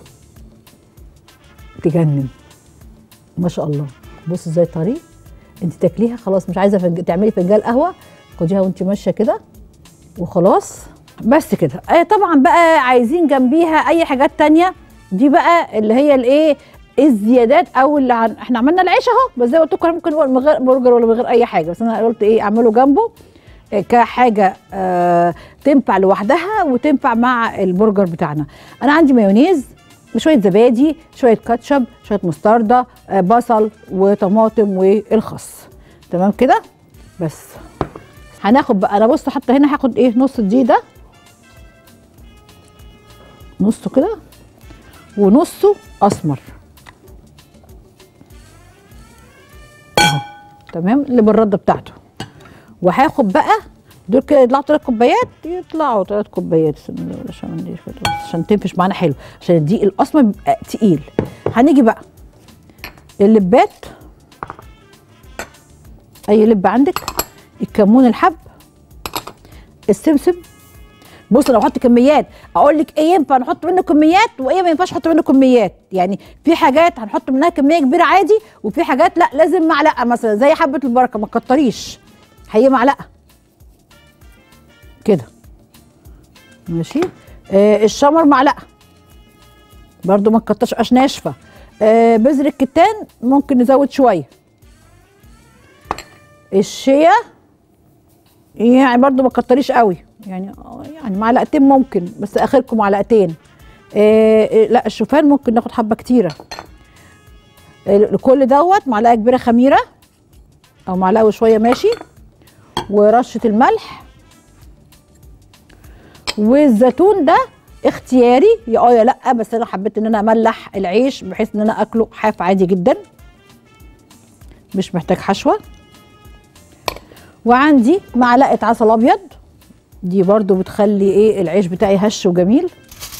تجنن ما شاء الله. بصوا ازاي طري، انت تاكليها خلاص مش عايزه تعملي فنجان قهوه، خديها وانت ماشيه كده وخلاص. بس كده. طبعا بقى عايزين جنبيها اي حاجات تانية، دي بقى اللي هي الايه الزيادات او اللي احنا عملنا العيش اهو، بس زي ما قلت لكم ممكن نقول من غير برجر ولا من غير اي حاجه، بس انا قلت ايه اعمله جنبه كحاجه تنفع لوحدها وتنفع مع البرجر بتاعنا. انا عندي مايونيز، شويه زبادي، شويه كاتشب، شويه مستردة، بصل وطماطم والخس. تمام كده. بس هناخد بقى، انا بص حتى هنا هاخد ايه نص الدقيق ده، نصه كده ونصه اسمر اهو. تمام اللي بالرده بتاعته. وهاخد بقى دول كده يطلعوا 3 كوبايات، يطلعوا 3 كوبايات عشان تنفش معانا حلو، عشان الدقيق الاسمر بيبقى تقيل. هنيجي بقى اللبات، اي لب عندك، الكمون الحب، السمسم. بص لو احط كميات اقول لك ايه ينفع نحط منه كميات وايه ما ينفعش نحط منه كميات، يعني في حاجات هنحط منها كميه كبيره عادي، وفي حاجات لا لازم معلقه، مثلا زي حبه البركه ما تكتريش، هي معلقه كده ماشي. الشمر معلقه برضو ما تكترش ناشفه. بذر الكتان ممكن نزود شويه. الشيا يعني برضو ما تكتريش قوي، يعني معلقتين ممكن، بس اخركم معلقتين. لا الشوفان ممكن ناخد حبه كتيره. كل دوت معلقه كبيره خميره او معلقه وشويه ماشي، ورشه الملح. والزيتون ده اختياري يا لا، بس انا حبيت ان انا املح العيش بحيث ان انا اكله حاف عادي جدا مش محتاج حشوه. وعندي معلقه عسل ابيض، دي برضو بتخلي ايه العيش بتاعي هش وجميل.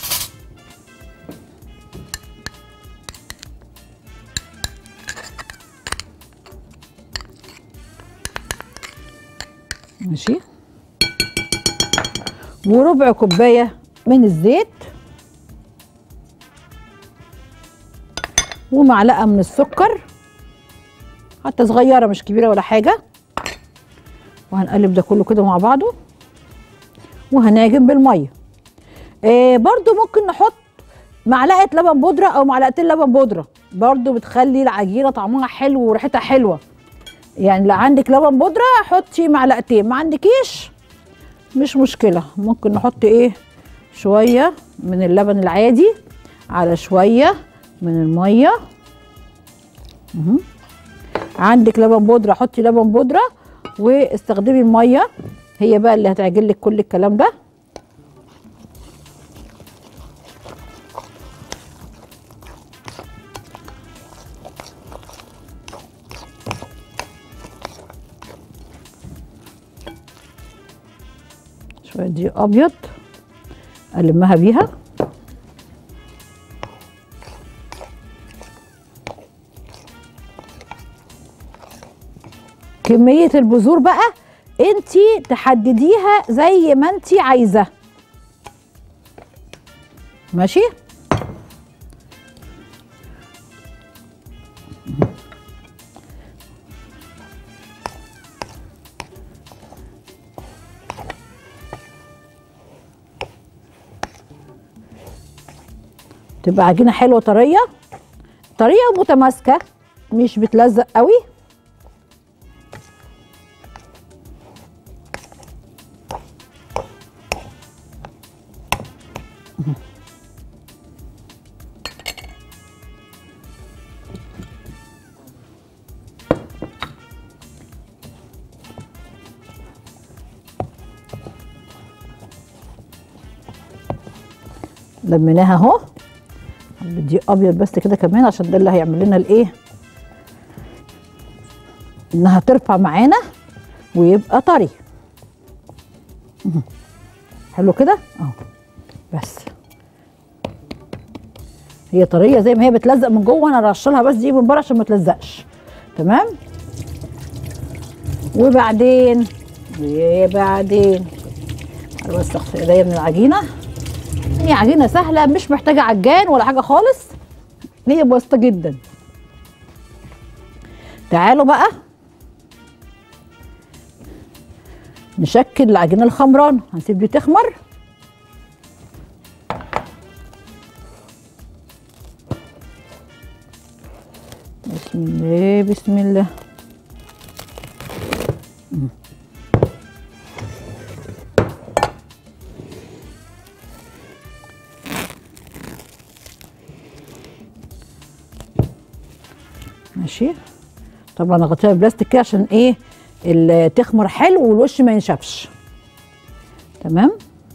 ماشي. وربع كوبايه من الزيت، ومعلقه من السكر حتى صغيره مش كبيره ولا حاجه. وهنقلب ده كله كده مع بعضه، وهنعجن بالميه. برضو ممكن نحط معلقه لبن بودره او معلقتين لبن بودره، برضو بتخلي العجينه طعمها حلو وريحتها حلوه. يعني لو عندك لبن بودره حطي معلقتين، ما عندكيش مش مشكله، ممكن نحط ايه شويه من اللبن العادي على شويه من الميه. عندك لبن بودره حطي لبن بودره، واستخدمي الميه هي بقى اللي هتعجن لك كل الكلام ده. شويه دقيق ابيض المها بيها. كميه البذور بقى انتي تحدديها زي ما انتي عايزه ماشي. تبقى عجينه حلوه طريه طريه ومتماسكه مش بتلزق قوي. لميناها اهو بدقيق ابيض بس كده كمان، عشان ده اللي هيعمل لنا الايه انها ترفع معانا ويبقى طري. حلو كده اهو. بس هي طريه زي ما هي بتلزق من جوه، انا رشلها بس دي من بره عشان ما تلزقش. تمام. وبعدين انا بس اغسل ايديا من العجينه. هي عجينه سهله مش محتاجه عجان ولا حاجه خالص، هي بسيطه جدا. تعالوا بقى نشكل العجينه الخمرانه، هنسيب دي تخمر بسم الله بسم الله. ماشي. طبعا اغطيها بلاستيك كده عشان ايه تخمر حلو والوش ما ينشفش. تمام.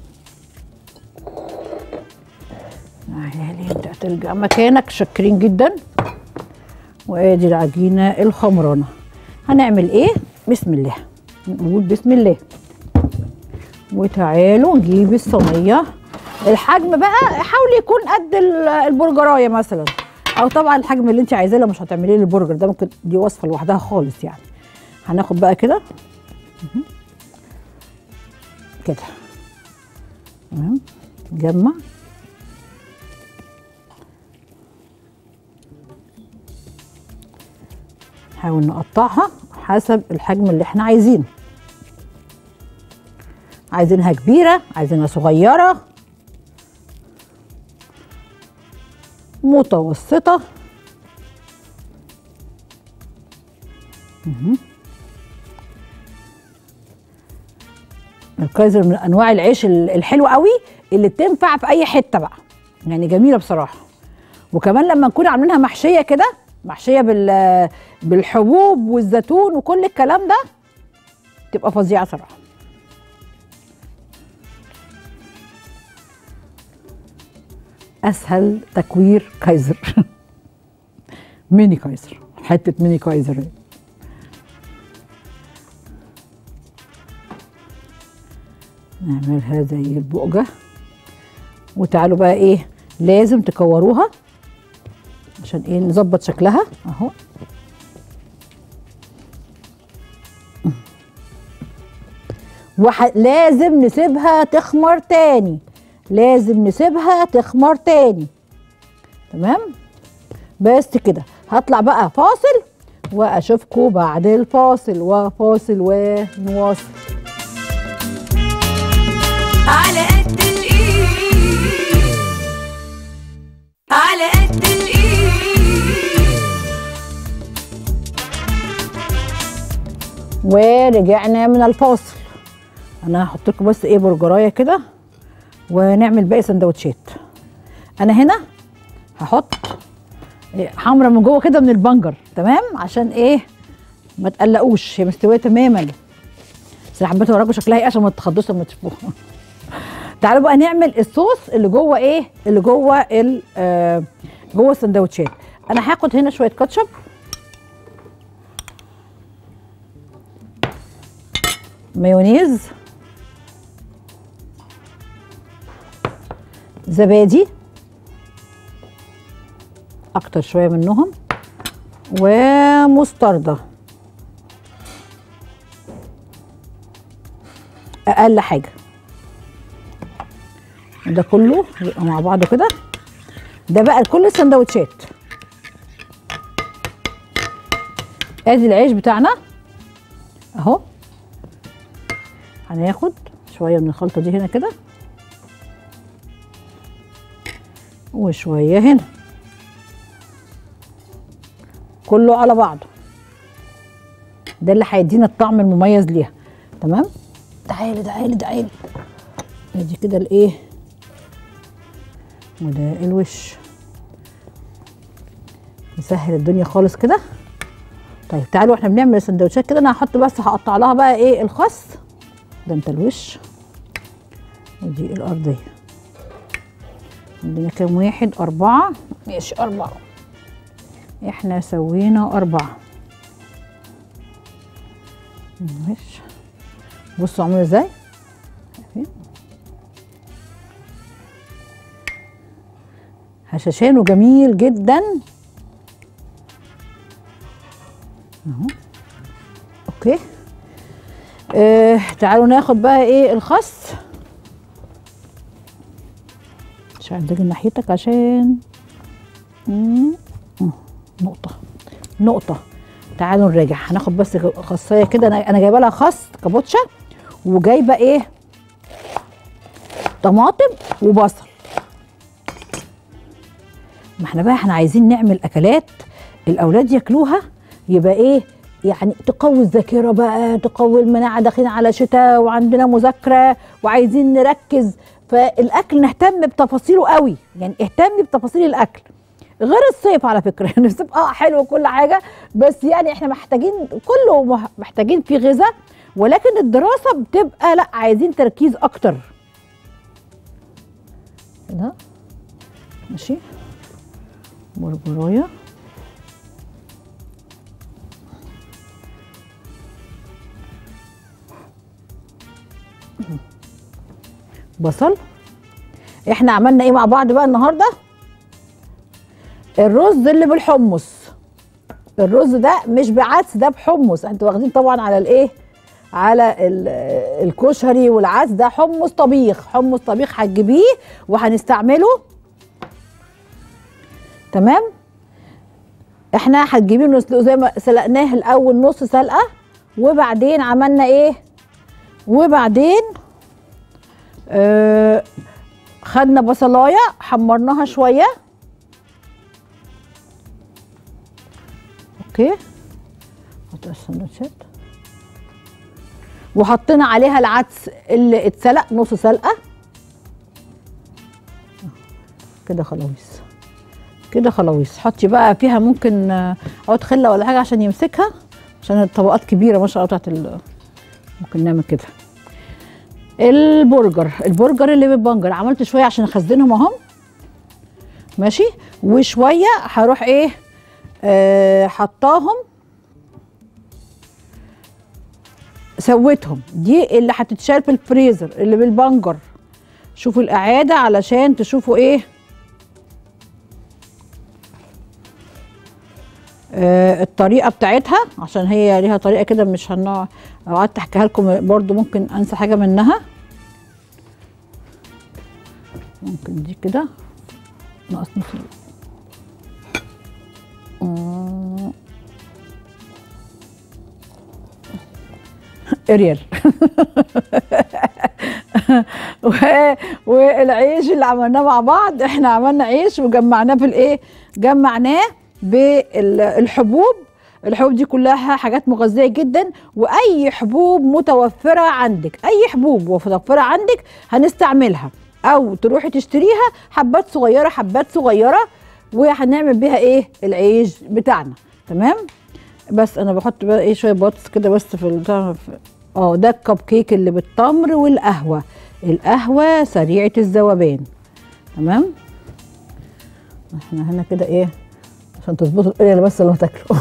تعالي انت هترجع مكانك، شاكرين جدا. وادي العجينه الخمرانه. هنعمل ايه؟ بسم الله. نقول بسم الله. وتعالوا نجيب الصينيه. الحجم بقى حاولي يكون قد البرجرايه مثلا، او طبعا الحجم اللي انت عايزاه لو مش هتعمليه للبرجر ده، ممكن دي وصفه لوحدها خالص يعني. هناخد بقى كده كده. تمام. نجمع. نحاول نقطعها حسب الحجم اللي احنا عايزينه. عايزينها كبيرة، عايزينها صغيرة، متوسطة. الكايزر من انواع العيش الحلو قوي اللي تنفع في اي حته بقى، يعني جميله بصراحه. وكمان لما نكون عاملينها محشيه كده، محشيه بالحبوب والزيتون وكل الكلام ده، تبقى فظيعه صراحه. اسهل تكوير كايزر. ميني كايزر، حته ميني كايزر. نعملها زي البقجة. وتعالوا بقى ايه، لازم تكوروها عشان ايه نظبط شكلها اهو. لازم نسيبها تخمر تاني، لازم نسيبها تخمر تاني. تمام. بس كده. هطلع بقى فاصل واشوفكم بعد الفاصل. وفاصل ونواصل. على قد الايد، على قد الايد. ورجعنا من الفاصل. انا هحط لكم بس ايه برجرايه كده ونعمل باقي سندوتشات. انا هنا هحط حمرا من جوه كده من البنجر. تمام. عشان ايه ما تقلقوش، هي مستويه تماما. بس انا حبيت اوريكم شكلها ايه عشان ما تتخضوش لما تشوفوها. تعالوا بقى نعمل الصوص اللي جوه ايه، اللي جوه جوه السندوتشات. انا هاخد هنا شويه كاتشب، مايونيز، زبادي اكتر شويه منهم، ومستردة اقل حاجه. ده كله يبقى مع بعضه كده. ده بقى لكل السندوتشات. ادي العيش بتاعنا اهو. هناخد شويه من الخلطه دي هنا كده، وشويه هنا، كله على بعضه. ده اللي هيدينا الطعم المميز ليها. تمام. تعالي تعالي تعالي. ادي كده الايه، وده الوش. نسهل الدنيا خالص كده. طيب تعالوا احنا بنعمل السندوتشات كده. انا هحط بس هقطع لها بقى ايه الخس ده. انت الوش ودي الارضيه. عندنا كام واحد؟ 4. ماشي 4. احنا سوينا 4. ماشي. بصوا عامله ازاي. هشاشان وجميل جدا اهو. اوكي. تعالوا ناخد بقى ايه الخس. مش هعدل ناحيتك عشان نقطة. تعالوا نراجع. هناخد بس خاصية كده. انا جايبه لها خس كابوتشا، وجايبه ايه طماطم وبصل. ما احنا بقى عايزين نعمل اكلات الاولاد ياكلوها يبقى ايه يعني تقوي الذاكره بقى، تقوي المناعه، داخلين على شتاء وعندنا مذاكره وعايزين نركز، فالاكل نهتم بتفاصيله قوي، يعني اهتمي بتفاصيل الاكل غير الصيف على فكره. يعني الصيف حلو وكل حاجه، بس يعني احنا محتاجين كله محتاجين فيه غذاء، ولكن الدراسه بتبقى لا عايزين تركيز اكتر كده. ماشي بربرايه بصل. احنا عملنا ايه مع بعض بقى النهارده؟ الرز اللي بالحمص. الرز ده مش بعدس، ده بحمص. انتوا واخدين طبعا على الايه، على الكشري والعدس، ده حمص طبيخ. حمص طبيخ هتجيبيه وهنستعمله. تمام. احنا هتجيبيه ونسلقه زي ما سلقناه الاول نص سلقه، وبعدين عملنا ايه، وبعدين خدنا بصلايه حمرناها شويه. اوكي، حط السندوتشات وحطينا عليها العدس اللي اتسلق نص سلقه كده. خلاويص كده، خلاويص. حطي بقى فيها ممكن عود خله ولا حاجه عشان يمسكها، عشان الطبقات كبيره ما شاء الله بتاعت ممكن نعمل كده. البرجر اللي بالبنجر عملت شويه عشان اخزنهم اهم. ماشي. وشويه هروح ايه حطاهم، سويتهم. دي اللي هتتشال في الفريزر اللي بالبنجر. شوفوا الاعاده علشان تشوفوا ايه الطريقه بتاعتها، عشان هي ليها طريقه كده. مش لو قعدت احكيها لكم برضو ممكن انسى حاجه منها. ممكن دي كده ناقص نص اريال. والعيش اللي عملناه مع بعض، احنا عملنا عيش وجمعناه في الايه، جمعناه بالحبوب. الحبوب دي كلها حاجات مغذيه جدا، واي حبوب متوفره عندك، اي حبوب متوفره عندك هنستعملها، او تروحي تشتريها حبات صغيره حبات صغيره، وهنعمل بيها ايه العيش بتاعنا. تمام. بس انا بحط بقى ايه شويه بطاطس كده بس في ده الكب كيك اللي بالتمر والقهوه. القهوه سريعه الذوبان. تمام. احنا هنا كده ايه عشان تظبطوا القريه بس اللي هتاكلوا.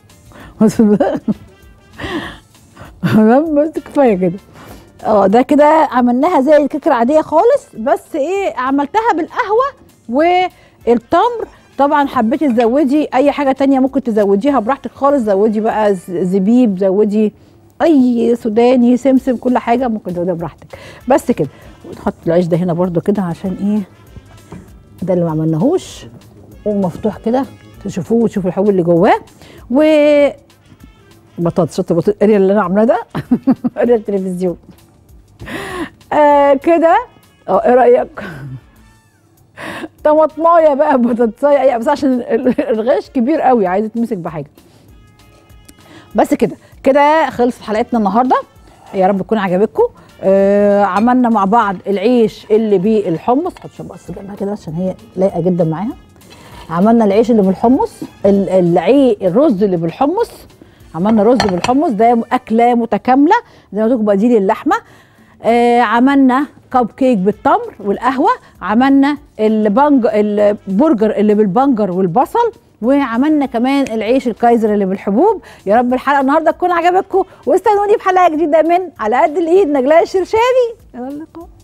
تمام. بس كفايه كده. ده كده عملناها زي الكيكه العاديه خالص، بس ايه عملتها بالقهوه والتمر. طبعا حبيتي تزودي اي حاجه تانية ممكن تزوديها براحتك خالص. زودي بقى زبيب، زودي اي سوداني، سمسم، كل حاجه ممكن تزوديها براحتك. بس كده. ونحط العيش ده هنا برده كده عشان ايه ده اللي ما عملناهوش، ومفتوح كده تشوفوه وتشوفوا الحبوب اللي جواه. و بطاطس، شطه بطاطس اريال اللي انا عاملاه ده. اريال التلفزيون. كده. ايه رايك؟ طماطمايه بقى، بطاطسايه، بس عشان الغاش كبير قوي عايزه تمسك بحاجه. بس كده كده خلصت حلقتنا النهارده. يا رب تكون عجبتكم. عملنا مع بعض العيش اللي بالحمص. حط شويه بس جنبها كده عشان هي لايقه جدا معاها. عملنا العيش اللي بالحمص، الرز اللي بالحمص. عملنا رز بالحمص، ده اكله متكامله زي ما قلت لكم، بديل اللحمه. عملنا كب كيك بالتمر والقهوه. عملنا البرجر اللي بالبنجر والبصل. وعملنا كمان العيش الكايزر اللي بالحبوب. يا رب الحلقه النهارده تكون عجبتكم، واستنوني بحلقه جديده من على قد الايد. نجلاء الشرشابي. يلا لكم.